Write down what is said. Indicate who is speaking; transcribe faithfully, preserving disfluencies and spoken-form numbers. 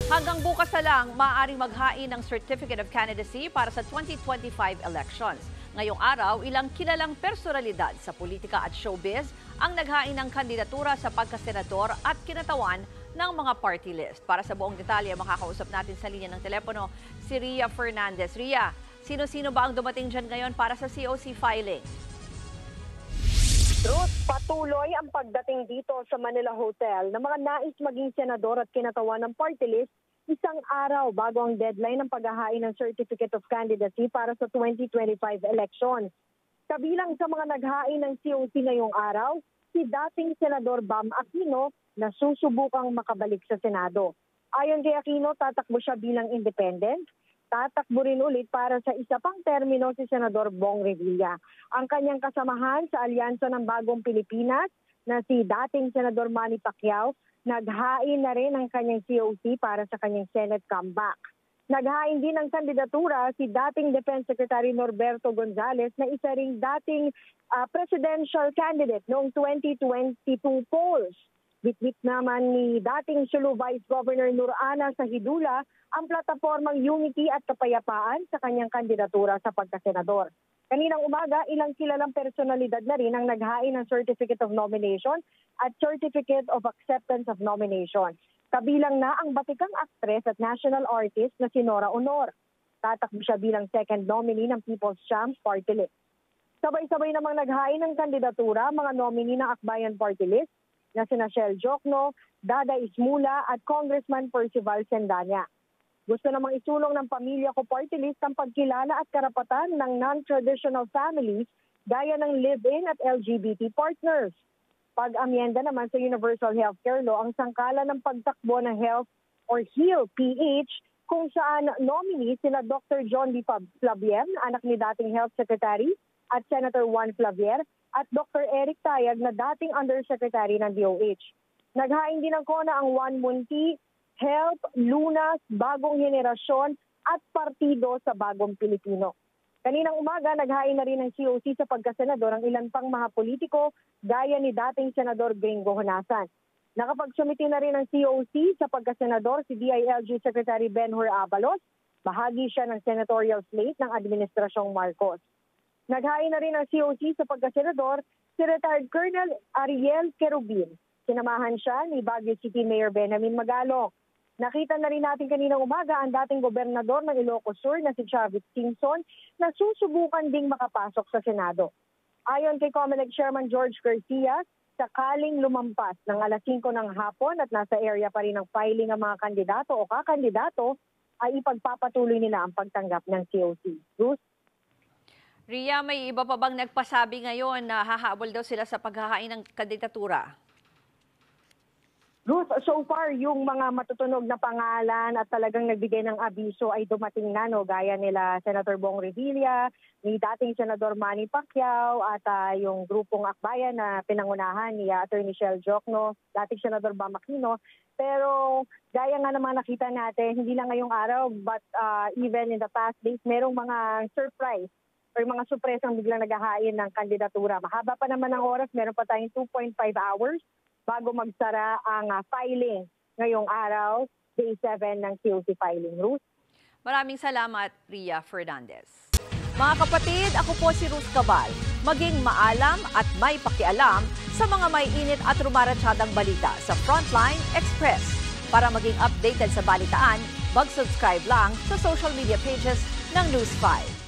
Speaker 1: Hanggang bukas na lang, maaaring maghain ng Certificate of Candidacy para sa twenty twenty-five elections. Ngayong araw, ilang kilalang personalidad sa politika at showbiz ang naghain ng kandidatura sa pagkasenador at kinatawan ng mga party list. Para sa buong detalye, makakausap natin sa linya ng telepono si Ria Fernandez. Ria, sino-sino ba ang dumating dyan ngayon para sa C O C filing?
Speaker 2: Ruth, patuloy ang pagdating dito sa Manila Hotel ng mga nais maging senador at kinatawan ng party list isang araw bago ang deadline ng paghahain ng Certificate of Candidacy para sa twenty twenty-five elections. Kabilang sa mga naghain ng C O C ngayong araw, si dating Senador Bam Aquino na susubukang makabalik sa Senado. Ayon kay Aquino, tatakbo siya bilang independent. Tatakbo rin ulit para sa isa pang termino si Senador Bong Revilla. Ang kanyang kasamahan sa Alyansa ng Bagong Pilipinas na si dating Senador Manny Pacquiao, naghain na rin ang kanyang C O C para sa kanyang Senate comeback. Naghain din ng kandidatura si dating Defense Secretary Norberto Gonzales na isa ring dating uh, presidential candidate noong twenty twenty-two polls. Bitbit naman ni dating Sulu Vice Governor Nur Ana Sahidula ang platapormang Unity at Kapayapaan sa kanyang kandidatura sa pagkasenador. Kaninang umaga, ilang kilalang personalidad na rin ang naghain ng Certificate of Nomination at Certificate of Acceptance of Nomination. Kabilang na ang batikang actress at national artist na si Nora Honor. Tatakbo siya bilang second nominee ng People's Champ Party List. Sabay-sabay namang naghain ng kandidatura mga nominee ng Akbayan Party List na sina Shell Jokno, Dada Ismula at Congressman Percival Sendanya. Gusto namang isulong ng Pamilya Ko Party List ang pagkilala at karapatan ng non-traditional families gaya ng live-in at L G B T partners. Pag-amyenda naman sa Universal Healthcare Law ang sangkalan ng pagtakbo ng Health or HEAL P H kung saan nominee sila Doctor John D. Flavier, anak ni dating Health Secretary at Senator Juan Flavier, at Doctor Eric Tayag na dating Undersecretary ng D O H. Naghain din ng kona ang Juan Munti, Help, Lunas, Bagong Henerasyon at Partido sa Bagong Pilipino. Kaninang umaga, naghain na rin ng C O C sa pagkasenador ang ilan pang mga politiko gaya ni dating Senador Gringo Honasan. Nakapagsumiti na rin ng C O C sa pagkasenador si D I L G Secretary Benhur Abalos. Bahagi siya ng senatorial slate ng Administrasyong Marcos. Naghain na rin ng C O C sa pagkasenador si retired Colonel Ariel Querubin. Sinamahan siya ni Baguio City Mayor Benjamin Magalong. Nakita na rin natin kaninang umaga ang dating gobernador ng Ilocos Sur na si Chavit Singson na susubukan ding makapasok sa Senado. Ayon kay COMELEC Chairman George Garcia, sakaling lumampas ng alas singko ng hapon at nasa area pa rin ang filing ng mga kandidato o kakandidato, ay ipagpapatuloy nila ang pagtanggap ng C O C. Bruce?
Speaker 1: Ria, may iba pa bang nagpasabi ngayon na hahabol daw sila sa paghahain ng kandidatura?
Speaker 2: Ruth, so far yung mga matutunog na pangalan at talagang nagbigay ng abiso ay dumating na, no? Gaya nila Senator Bong Revilla, ni dating Senador Manny Pacquiao at uh, yung grupong Akbayan na pinangunahan ni uh, Attorney Shell Jokno, dating Senador Bam Aquino. Pero gaya nga naman nakita natin, hindi lang ngayong araw but uh, even in the past days, merong mga surprise or mga surpresang biglang naghahain ng kandidatura. Mahaba pa naman ang oras, meron pa tayong two point five hours bago magsara ang uh, filing ngayong araw, day seven ng C O C filing. Ruth?
Speaker 1: Maraming salamat, Ria Fernandez. Mga kapatid, ako po si Ruth Cabal. Maging maalam at may pakialam sa mga may init at rumaratsyadang balita sa Frontline Express. Para maging updated sa balitaan, mag-subscribe lang sa social media pages ng News five.